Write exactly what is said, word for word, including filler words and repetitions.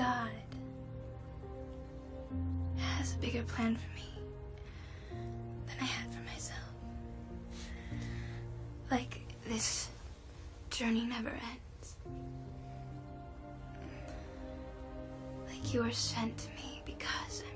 God has a bigger plan for me than I had for myself. Like this journey never ends. Like you were sent to me because